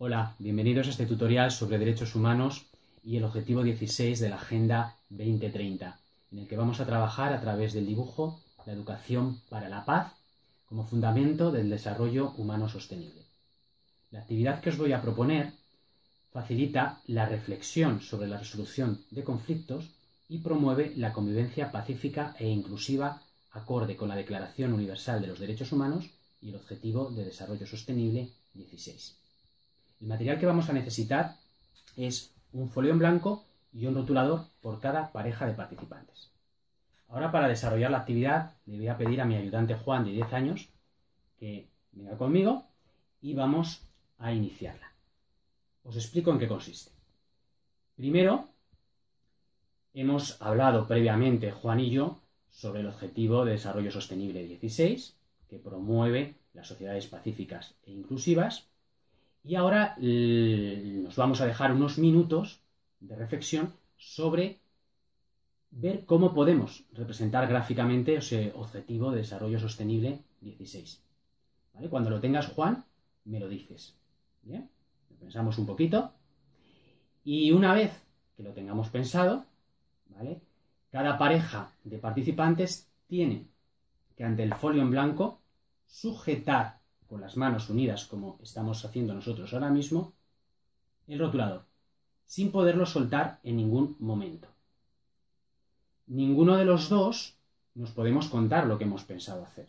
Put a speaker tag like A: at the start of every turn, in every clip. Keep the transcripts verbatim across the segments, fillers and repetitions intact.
A: Hola, bienvenidos a este tutorial sobre derechos humanos y el objetivo dieciséis de la Agenda veinte treinta, en el que vamos a trabajar a través del dibujo la educación para la paz como fundamento del desarrollo humano sostenible. La actividad que os voy a proponer facilita la reflexión sobre la resolución de conflictos y promueve la convivencia pacífica e inclusiva acorde con la Declaración Universal de los Derechos Humanos y el Objetivo de Desarrollo Sostenible dieciséis. El material que vamos a necesitar es un folio en blanco y un rotulador por cada pareja de participantes. Ahora, para desarrollar la actividad, le voy a pedir a mi ayudante Juan, de diez años, que venga conmigo y vamos a iniciarla. Os explico en qué consiste. Primero, hemos hablado previamente, Juan y yo, sobre el Objetivo de Desarrollo Sostenible dieciséis, que promueve las sociedades pacíficas e inclusivas. Y ahora nos vamos a dejar unos minutos de reflexión sobre ver cómo podemos representar gráficamente ese Objetivo de Desarrollo Sostenible dieciséis. ¿Vale? Cuando lo tengas, Juan, me lo dices. ¿Bien? Lo pensamos un poquito. Y una vez que lo tengamos pensado, ¿vale?, cada pareja de participantes tiene que, ante el folio en blanco, sujetar con las manos unidas, como estamos haciendo nosotros ahora mismo, el rotulador, sin poderlo soltar en ningún momento. Ninguno de los dos nos podemos contar lo que hemos pensado hacer.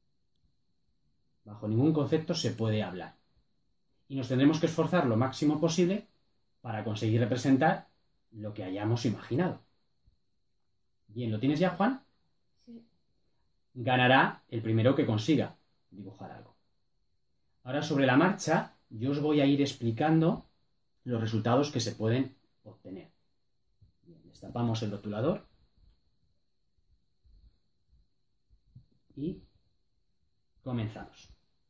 A: Bajo ningún concepto se puede hablar. Y nos tendremos que esforzar lo máximo posible para conseguir representar lo que hayamos imaginado. Bien, ¿lo tienes ya, Juan?
B: Sí.
A: Ganará el primero que consiga dibujar algo. Ahora, sobre la marcha, yo os voy a ir explicando los resultados que se pueden obtener. Bien, destapamos el rotulador y comenzamos.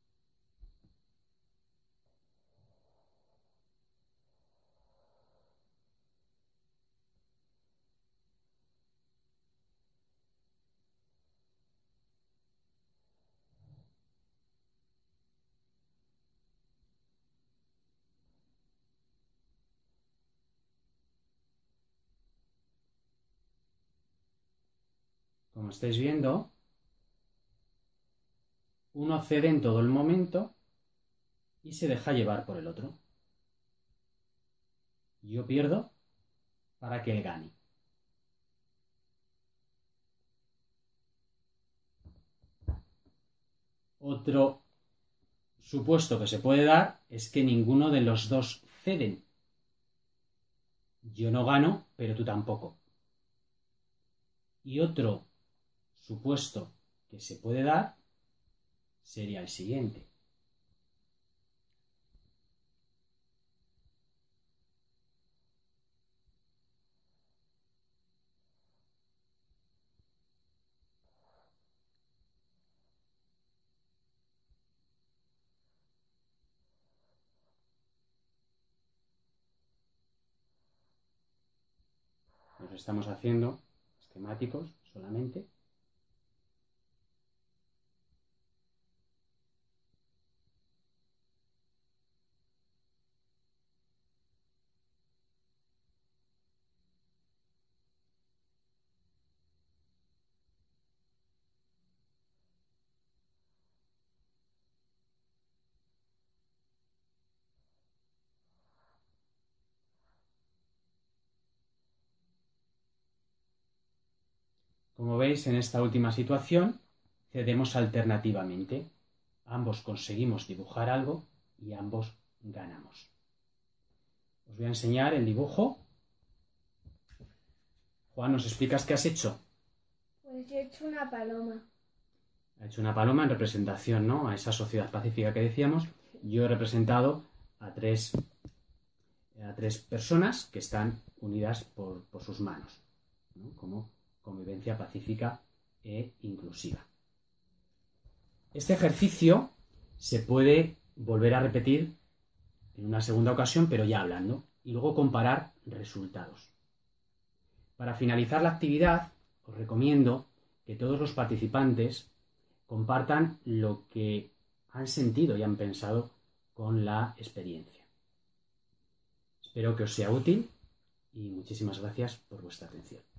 A: Como estáis viendo, uno cede en todo el momento y se deja llevar por el otro. Yo pierdo para que él gane. Otro supuesto que se puede dar es que ninguno de los dos ceden. Yo no gano, pero tú tampoco. Y otro supuesto que se puede dar sería el siguiente. Nos estamos haciendo esquemáticos solamente. Como veis, en esta última situación cedemos alternativamente. Ambos conseguimos dibujar algo y ambos ganamos. Os voy a enseñar el dibujo. Juan, ¿nos explicas qué has hecho?
B: Pues yo he hecho una paloma.
A: Ha hecho una paloma en representación, ¿no?, a esa sociedad pacífica que decíamos. Yo he representado a tres, a tres personas que están unidas por, por sus manos, ¿no?, como convivencia pacífica e inclusiva. Este ejercicio se puede volver a repetir en una segunda ocasión, pero ya hablando, y luego comparar resultados. Para finalizar la actividad, os recomiendo que todos los participantes compartan lo que han sentido y han pensado con la experiencia. Espero que os sea útil y muchísimas gracias por vuestra atención.